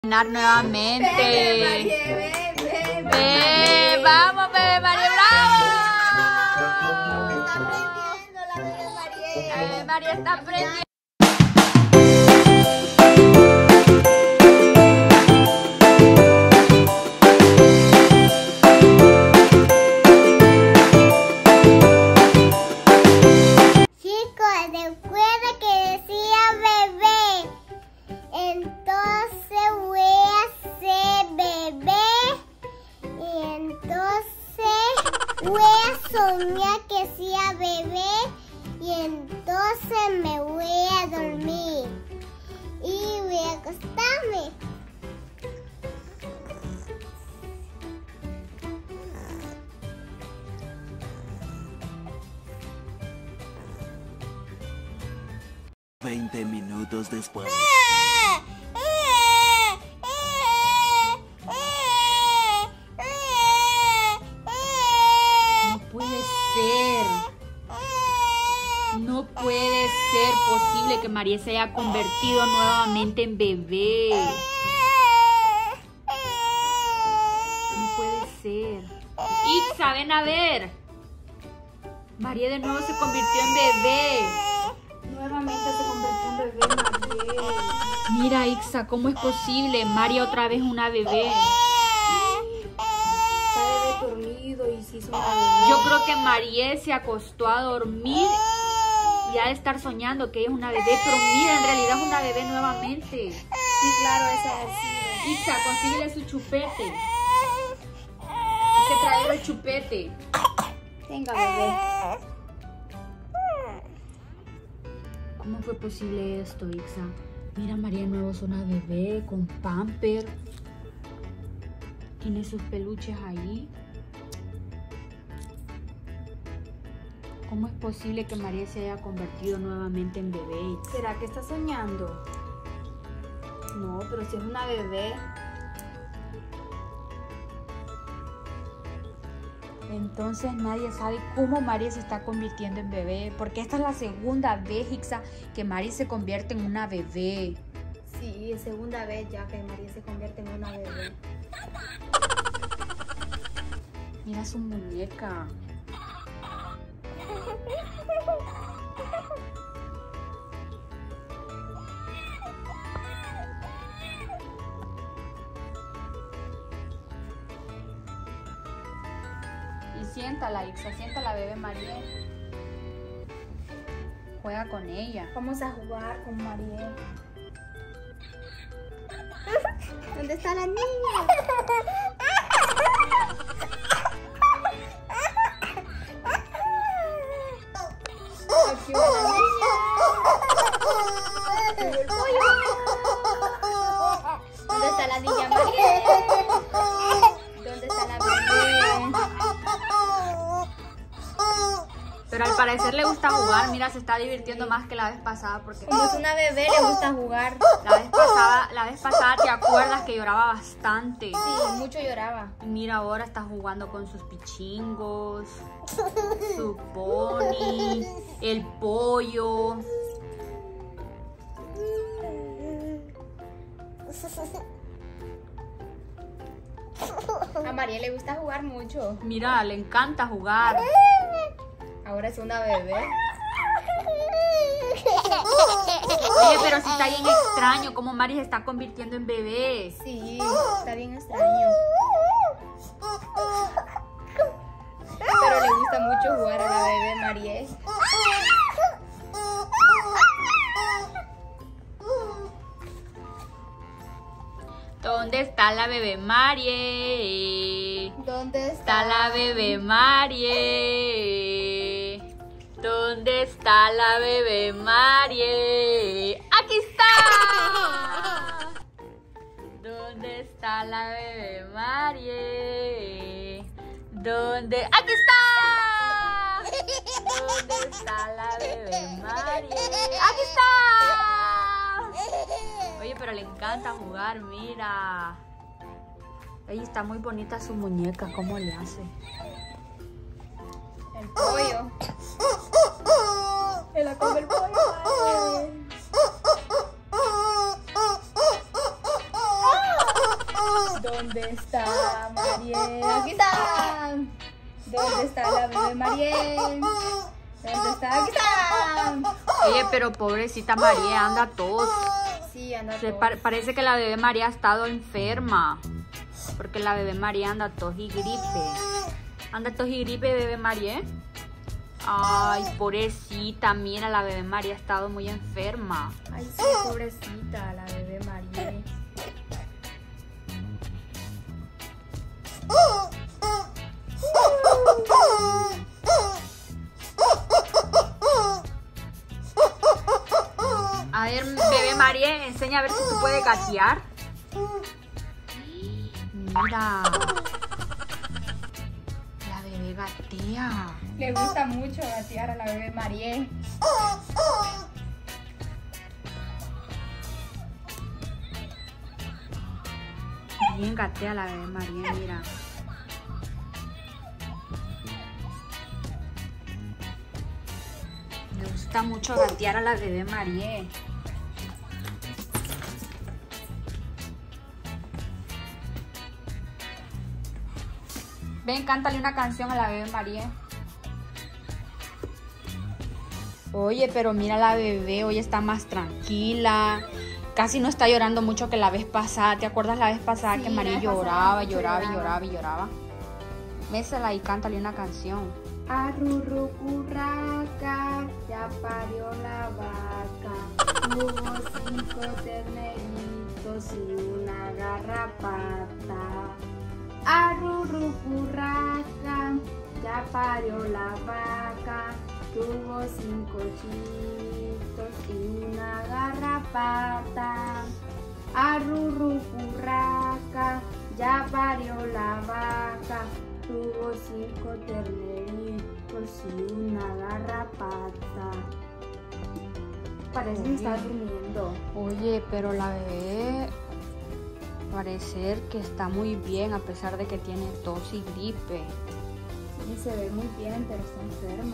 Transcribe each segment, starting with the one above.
Nuevamente. Bebé, Vamos, bebé María, bravo. está aprendiendo la bebé María. La bebé María está aprendiendo. Chicos, recuerda que decía bebé. Entonces voy a ser bebé. Y entonces voy a soñar que sea bebé. Y entonces me voy a dormir. Y voy a acostarme. Veinte minutos después. No puede ser. No puede ser posible que María se haya convertido nuevamente en bebé. No puede ser. Ixa, ven a ver. María de nuevo se convirtió en bebé. Nuevamente se convirtió en bebé María. Mira, Ixa, ¿cómo es posible? María otra vez una bebé. Está bebé dormido y se hizo una bebé. Yo creo que María se acostó a dormir y ha de estar soñando que ella es una bebé, pero mira, en realidad es una bebé nuevamente. Sí, claro, esa es así. Ixa, consíguele su chupete. Hay que traer el chupete. Tenga bebé. ¿Cómo fue posible esto, Ixa? Mira, María de nuevo es una bebé con pamper. Tiene sus peluches ahí. ¿Cómo es posible que María se haya convertido nuevamente en bebé? ¿Será que está soñando? No, pero si es una bebé. Entonces nadie sabe cómo María se está convirtiendo en bebé. Porque esta es la segunda vez, Ixa, que María se convierte en una bebé. Sí, es segunda vez ya que María se convierte en una bebé. Mira su muñeca. Y siéntala, Ixa, siéntala, bebé María. Juega con ella. Vamos a jugar con María. ¿Dónde está la niña? Aquí va la niña. El pollo. ¿Dónde está la niña María? ¿Dónde está la bebé? Pero al parecer le gusta jugar. Mira, se está divirtiendo más que la vez pasada. Porque Como es una bebé, le gusta jugar. la vez pasada te acuerdas que lloraba bastante. Sí, mucho lloraba. Y mira, ahora está jugando con sus pichingos, su pony, el pollo. A María le gusta jugar mucho. Mira, le encanta jugar. Ahora es una bebé. Oye, pero sí está bien extraño cómo Mari se está convirtiendo en bebé. Sí, está bien extraño. Pero le gusta mucho jugar a la bebé María. ¿Dónde está la bebé Marie? ¿Dónde Está la bebé Marie. ¿Dónde está la bebé Marie? ¡Aquí está! ¿Dónde está la bebé Marie? ¿Dónde? ¡Aquí está! ¿Dónde está la bebé Marie? ¡Aquí está! Oye, pero le encanta jugar, mira. Ay, está muy bonita su muñeca, ¿cómo le hace? El pollo. Se la come el pollo. Ay. ¿Dónde está Mariel? Aquí está. ¿Dónde está la bebé Mariel? ¿Dónde está? Aquí está. Oye, pero pobrecita María anda tos. Sí, anda Se tos. parece que la bebé María ha estado enferma. Porque la bebé María anda tos y gripe. Anda tos y gripe, bebé María. Ay, pobrecita, mira, la bebé María ha estado muy enferma. Ay, sí, pobrecita, la bebé Mariel. A ver, bebé María, enseña a ver si tú puedes gatear. Mira. La bebé gatea. Le gusta mucho gatear a la bebé Mariel. Bien gatea la bebé María, mira. Le gusta mucho gatear a la bebé María. Ven, cántale una canción a la bebé María. Oye, pero mira la bebé, hoy está más tranquila. Casi no está llorando mucho que la vez pasada. ¿Te acuerdas la vez pasada Sí, que la María vez pasada lloraba, mucho lloraba y lloraba. lloraba y lloraba? Mésela y cántale una canción. Arrurucurraca, ya parió la vaca. Tuvo 5 terneritos y una garrapata. Arrurucurraca, ya parió la vaca. Tuvo 5 chitos y una garrapata. Arrurucurraca, ya parió la vaca. Tuvo 5 terneritos y una garrapata. Parece que está durmiendo. Oye, pero la bebé parece que está muy bien a pesar de que tiene tos y gripe. Y se ve muy bien, pero está enferma.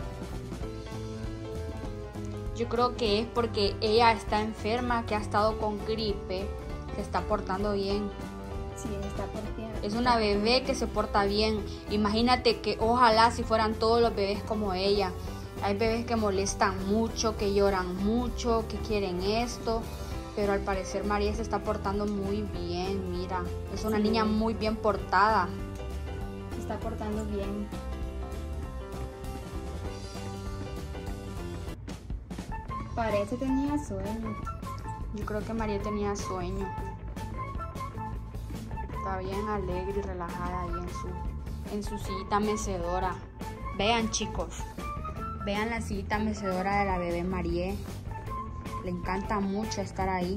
Yo creo que es porque ella está enferma, que ha estado con gripe, se está portando bien. Sí, está por tiempo. Es una bebé que se porta bien. Imagínate que ojalá si fueran todos los bebés como ella. Hay bebés que molestan mucho, que lloran mucho, que quieren esto. Pero al parecer María se está portando muy bien, mira. Es una Sí. niña muy bien portada. Se está portando bien. Parece que tenía sueño. Yo creo que María tenía sueño. Está bien alegre y relajada ahí en su sillita mecedora. Vean, chicos. Vean la sillita mecedora de la bebé María. Le encanta mucho estar ahí.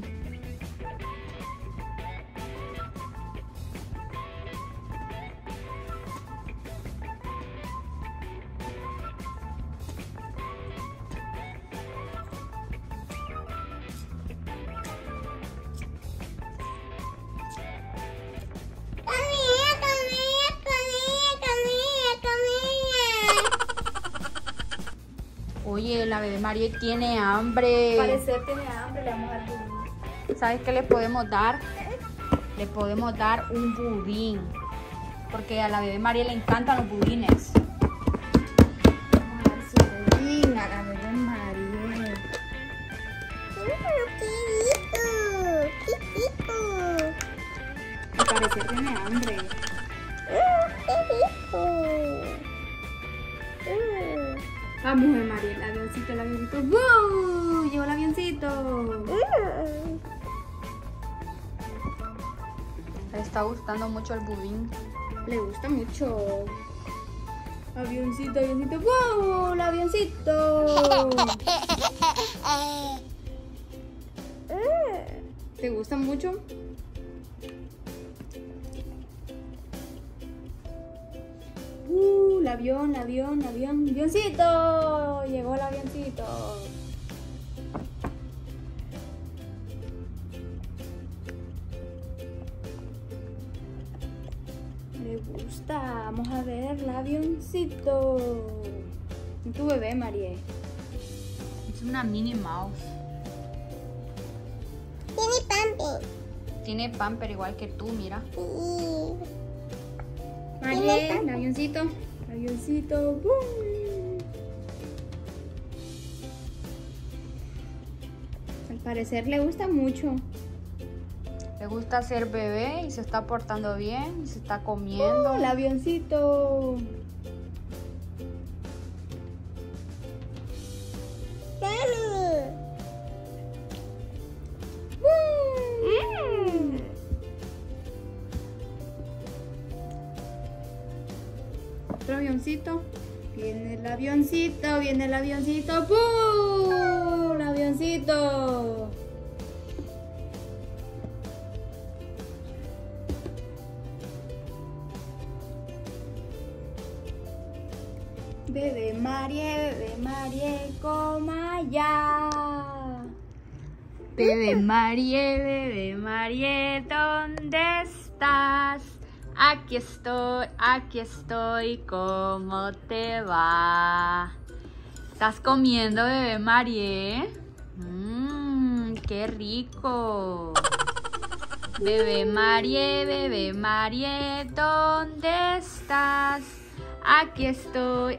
Oye, la bebé María tiene hambre. Parecer tiene hambre, le vamos a dar budín. ¿Sabes qué le podemos dar? Le podemos dar un budín. Porque a la bebé María le encantan los budines. Vamos a dar su budín a la bebé Mariel. Y parecer tiene hambre. Vamos, bebé Mariel, el avioncito, el avioncito. ¡Wow! Llegó el avioncito. Le está gustando mucho el budín. Le gusta mucho. Avioncito, avioncito. ¡Wow! El avioncito. ¿Te gusta mucho? El avión, avioncito. Llegó el avioncito. Le gusta. Vamos a ver el avioncito. ¿Y tu bebé, María? Es una Minnie Mouse. Tiene pamper igual que tú, mira. Sí. Marie, el avioncito. Avioncito. Al parecer le gusta mucho. Le gusta ser bebé y se está portando bien y se está comiendo. El avioncito. Otro avioncito. Viene el avioncito, viene el avioncito. ¡Pum! El avioncito. Bebé Marie, coma ya. Bebé Marie, ¿dónde estás? Aquí estoy, ¿cómo te va? ¿Estás comiendo, bebé Marie? ¡Qué rico! Bebé Marie, ¿dónde estás? Aquí estoy,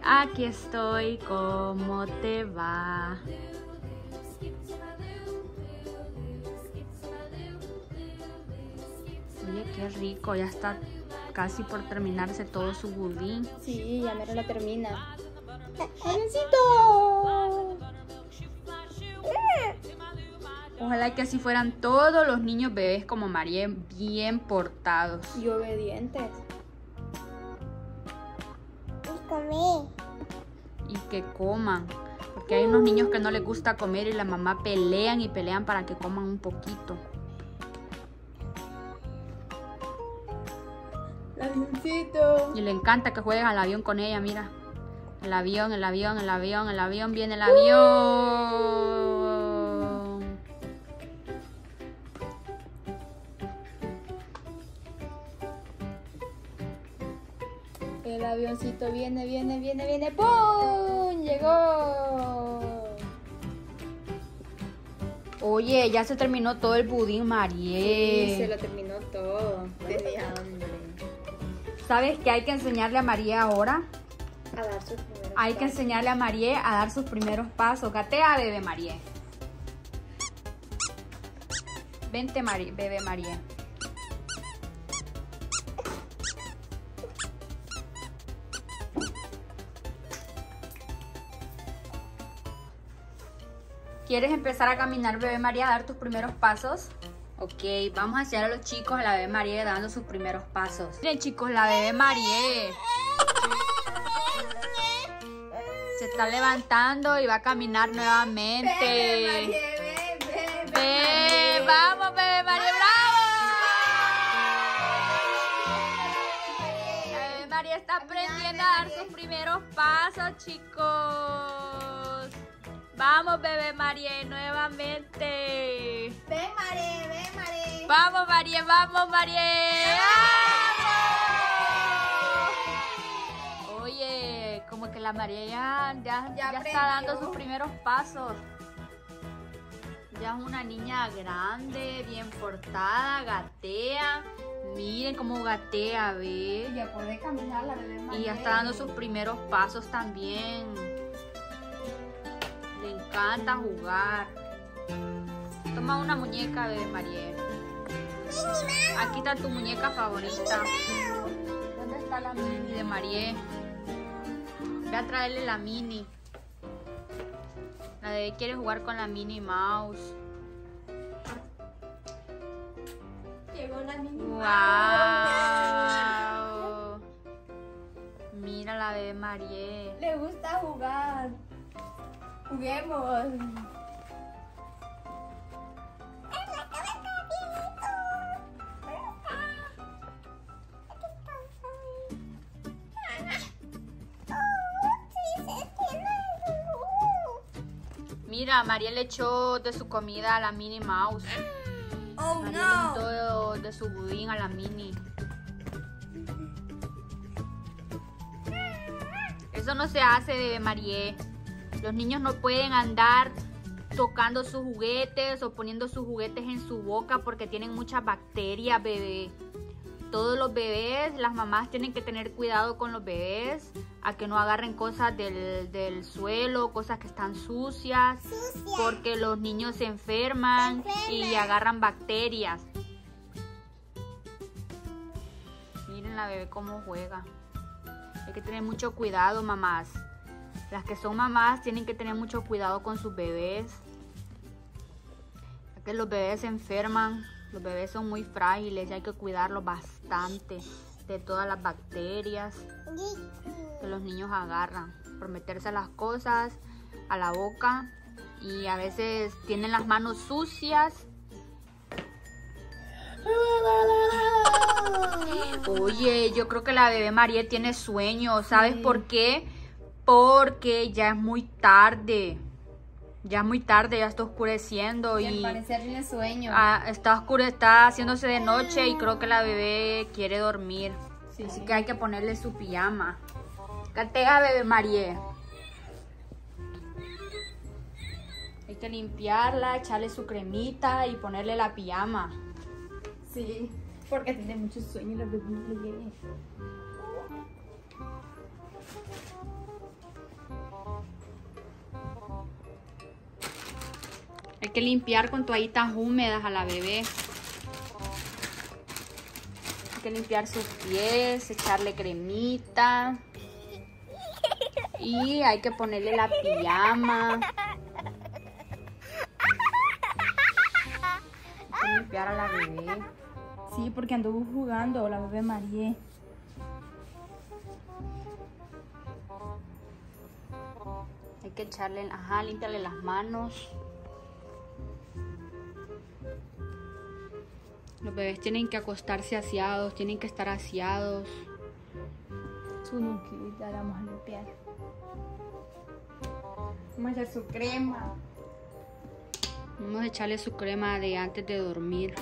¿cómo te va? Oye, qué rico, ya está casi por terminarse todo su budín. Sí, ya mero lo termina. ¡Avioncito! Ojalá que así fueran todos los niños bebés como Marie, bien portados. Y obedientes. Y comí. Y que coman. Porque hay unos niños que no les gusta comer y la mamá pelean y pelean para que coman un poquito. El avioncito. Y le encanta que jueguen al avión con ella, mira. El avión, viene el avión. El avioncito viene. ¡Pum! Llegó. Oye, ya se terminó todo el budín, Marie. Sí, se lo terminó todo. Tenía hambre. ¿Sabes qué hay que enseñarle a Marie ahora? A dar sus primeros Hay que pasos. enseñarle a Marie a dar sus primeros pasos. Gatea, bebé Marie. Vente, bebé Marie. ¿Quieres empezar a caminar, bebé Marie, a dar tus primeros pasos? Ok, vamos a enseñar a los chicos a la bebé Marie dando sus primeros pasos. Miren, chicos, la bebé Marie se está levantando y va a caminar nuevamente. Ven, vamos, bebé Marie, bravo. La bebé Marie está aprendiendo a dar sus primeros pasos, chicos. Vamos, bebé Marie, nuevamente. Ven, Marie. Vamos, Marie, ¡vamos! Oye, como que la Marie ya está dando sus primeros pasos. Ya es una niña grande, bien portada, gatea. Miren cómo gatea, ¿ve? Ya puede caminar la bebé Marie. Y ya está dando sus primeros pasos también. Le encanta jugar. Toma una muñeca, bebé Marie. Aquí está tu muñeca favorita. ¿Dónde está la mini de Marie? Ve a traerle la mini. La bebé quiere jugar con la Minnie Mouse. Llegó la mini. ¡Wow! Mira la bebé Marie. Le gusta jugar. Juguemos. Mira, Marie le echó de su comida a la Minnie Mouse. Oh Marie le echó de su budín a la Minnie. Eso no se hace, bebé Marie. Los niños no pueden andar tocando sus juguetes o poniendo sus juguetes en su boca porque tienen muchas bacterias, bebé. Todos los bebés, las mamás tienen que tener cuidado con los bebés, a que no agarren cosas del suelo, cosas que están sucias, porque los niños se enferman y agarran bacterias. Miren la bebé cómo juega. Hay que tener mucho cuidado, mamás. Las que son mamás tienen que tener mucho cuidado con sus bebés, ya que los bebés se enferman. Los bebés son muy frágiles y hay que cuidarlos bastante de todas las bacterias que los niños agarran por meterse las cosas a la boca, y a veces tienen las manos sucias. Oye, yo creo que la bebé María tiene sueño. ¿Sabes por qué? Porque ya es muy tarde. Ya es muy tarde, ya está oscureciendo y al parecer tiene sueño. Está haciéndose de noche y creo que la bebé quiere dormir. Sí. Así que hay que ponerle su pijama. Catea, bebé María. Hay que limpiarla, echarle su cremita y ponerle la pijama. Sí, porque tiene mucho sueño la bebé. Hay que limpiar con toallitas húmedas a la bebé. Hay que limpiar sus pies, echarle cremita. Y hay que ponerle la pijama. Hay que limpiar a la bebé. Sí, porque anduvo jugando la bebé María. Hay que echarle, limpiarle las manos. Los bebés tienen que acostarse aseados, tienen que estar aseados. Su nuquita la vamos a limpiar. Vamos a echar su crema. Vamos a echarle su crema de antes de dormir.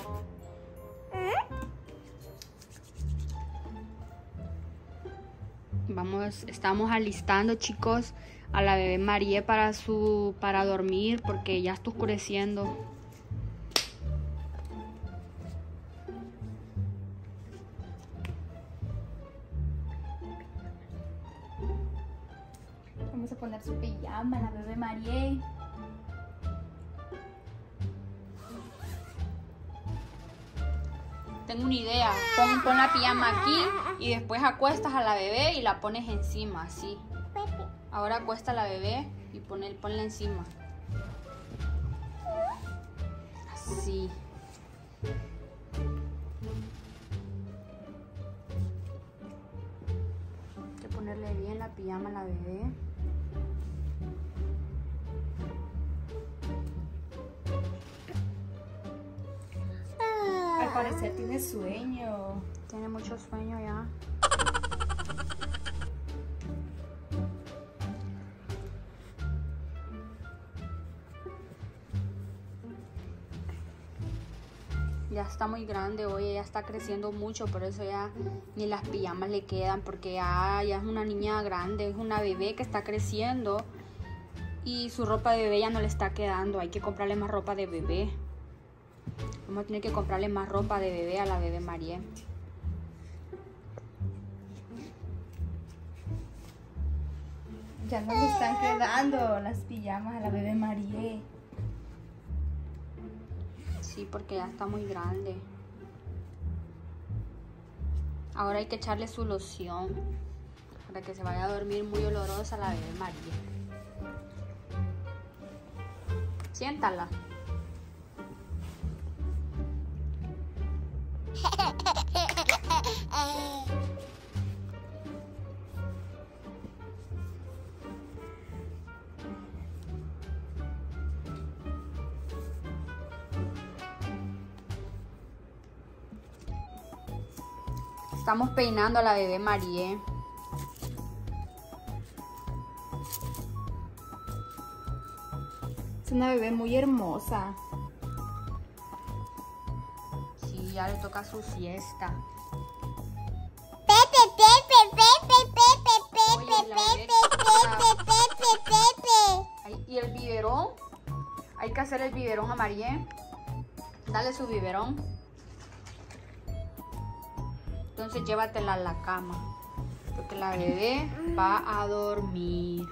Estamos alistando, chicos, a la bebé María para dormir porque ya está oscureciendo. Vamos a poner su pijama a la bebé María. Tengo una idea. Pon la pijama aquí y después acuestas a la bebé y la pones encima, así. Ahora acuesta a la bebé y ponla encima. Así. Hay que ponerle bien la pijama a la bebé. Al parecer tiene sueño. Tiene mucho sueño ya. Ya está muy grande hoy, ella está creciendo mucho, por eso ya ni las pijamas le quedan, porque ya es una niña grande, es una bebé que está creciendo y su ropa de bebé ya no le está quedando. Hay que comprarle más ropa de bebé. Vamos a tener que comprarle más ropa de bebé a la bebé María. Ya no le están quedando las pijamas a la bebé María. Sí, porque ya está muy grande. Ahora hay que echarle su loción para que se vaya a dormir muy olorosa la bebé María. Siéntala. Estamos peinando a la bebé María. Es una bebé muy hermosa. Sí, ya le toca su siesta. Pepe, Pepe, Pepe, Pepe, Pepe, Oye, la bebé Pepe, Pepe, Pepe, Pepe. ¿Y el biberón? Hay que hacer el biberón a Marie. Dale su biberón. Entonces llévatela a la cama, porque la bebé va a dormir.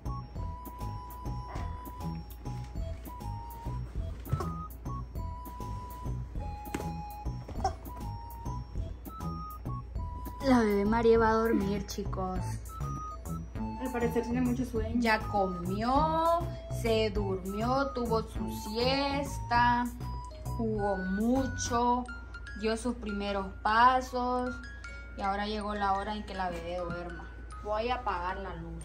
La bebé Marie va a dormir, chicos. Al parecer tiene mucho sueño. Ya comió, se durmió, tuvo su siesta, jugó mucho, dio sus primeros pasos y ahora llegó la hora en que la bebé duerma. Voy a apagar la luz.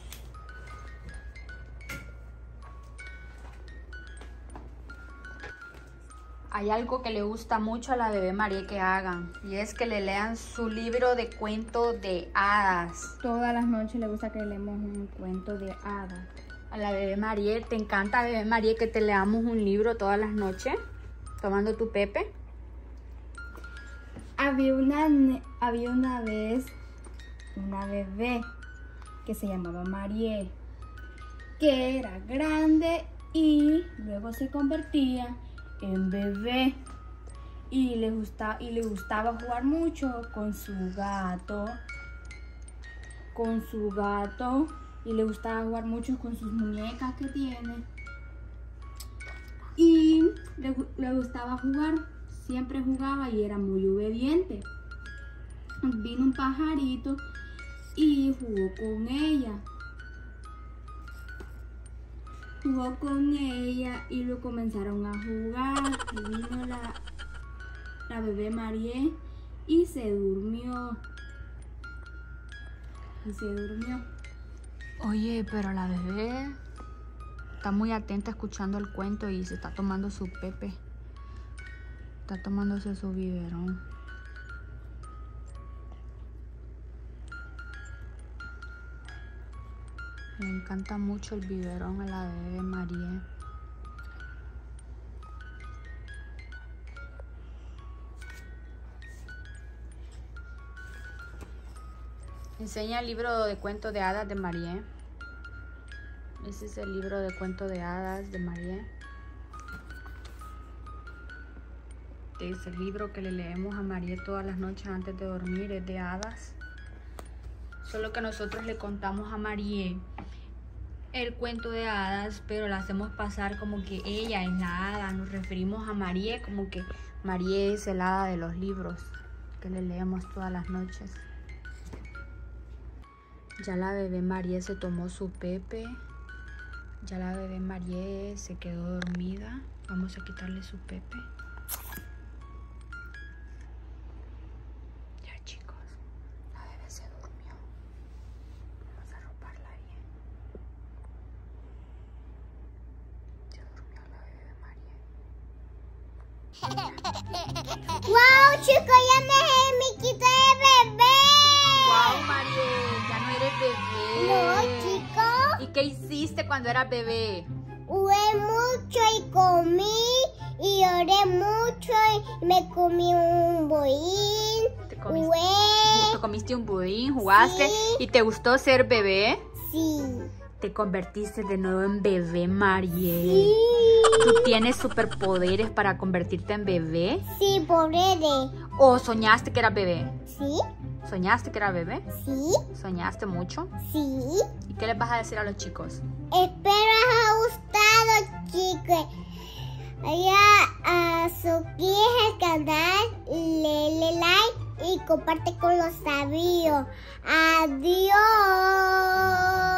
Hay algo que le gusta mucho a la bebé Marie que hagan, y es que le lean su libro de cuentos de hadas. Todas las noches le gusta que leemos un cuento de hadas. A la bebé Marie, ¿te encanta, bebé Marie, que te leamos un libro todas las noches? Tomando tu pepe. Había una vez una bebé que se llamaba Marie, que era grande y luego se convertía en bebé y le gustaba jugar mucho con su gato y le gustaba jugar mucho con sus muñecas que tiene y le gustaba jugar, siempre jugaba y era muy obediente. Vino un pajarito y jugó con ella y lo comenzaron a jugar y vino la bebé Marie y se durmió. Oye, pero la bebé está muy atenta escuchando el cuento y se está tomando su pepe. Está tomándose su biberón. Me encanta mucho el biberón a la bebé Marie. Enseña el libro de cuentos de hadas de Marie. Ese es el libro de cuentos de hadas de Marie. Es el libro que le leemos a Marie todas las noches antes de dormir, es de hadas. Solo que nosotros le contamos a Marie el cuento de hadas, pero la hacemos pasar como que ella es la hada. Nos referimos a Marie como que Marie es el hada de los libros que le leemos todas las noches. Ya la bebé Marie se tomó su pepe. Ya la bebé Marie se quedó dormida. Vamos a quitarle su pepe. Ya, chicos, la bebé se durmió. Vamos a arroparla bien. Se durmió la bebé Marie. ¡Wow, chicos! Ya me quité de bebé. ¡Wow, Marie! Ya no eres bebé. No, chicos. ¿Y qué hiciste cuando eras bebé? Jugué mucho y comí y lloré mucho y me comí un budín. ¿Te comiste un budín? ¿Jugaste? Sí. ¿Y te gustó ser bebé? Sí. Te convertiste de nuevo en bebé, Marie. Sí. ¿Tú tienes superpoderes para convertirte en bebé? Sí, pobre. ¿O soñaste que eras bebé? Sí. ¿Soñaste que eras bebé? Sí. ¿Soñaste mucho? Sí. ¿Y qué les vas a decir a los chicos? Espero les haya gustado, chicos. Ya suscríbete al canal, le like y comparte con los amigos. Adiós.